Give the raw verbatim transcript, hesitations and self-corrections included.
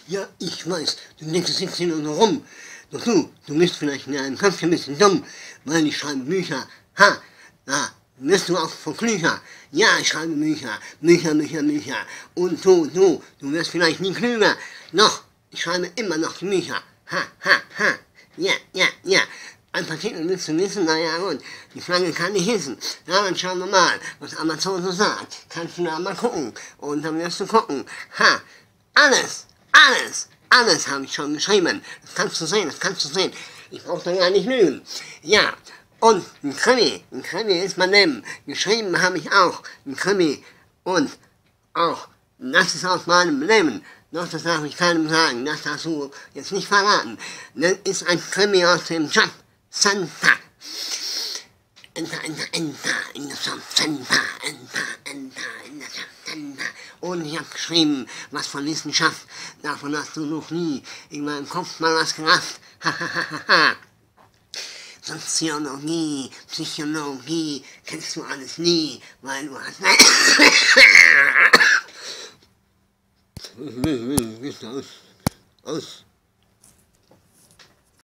Ja, ich weiß, du denkst, du sitzt hier nur so rum. Doch du, du bist vielleicht in einem Kopf ein bisschen dumm, weil ich schreibe Bücher. Ha, da wirst du auch von klüger. Ja, ich schreibe Bücher, Bücher, Bücher, Bücher. Und du, du, du wirst vielleicht nie klüger. Doch, ich schreibe immer noch die Bücher. Ha, ha, ha. Ja, ja, ja. Ein paar Titel willst du wissen? Na ja, gut. Die Flagge kann nicht hissen. Ja, dann schauen wir mal, was Amazon so sagt. Kannst du da mal gucken. Und dann wirst du gucken. Ha, alles, alles, alles habe ich schon geschrieben. Das kannst du sehen, das kannst du sehen. Ich brauche da gar nicht lügen. Ja, und ein Krimi. Ein Krimi ist mein Leben. Geschrieben habe ich auch ein Krimi. Und auch, das ist aus meinem Leben. Doch, das darf ich keinem sagen. Das darfst du jetzt nicht verraten. Das ist ein Krimi aus dem Job Center. Enter, enter, enter, in das Job Center. Enter, enter, in das Job Center. Und ich habe geschrieben, was von Wissenschaft. Davon hast du noch nie in meinem Kopf mal was gerafft. Hahaha. Soziologie, Psychologie, kennst du alles nie, weil du hast... aus, aus.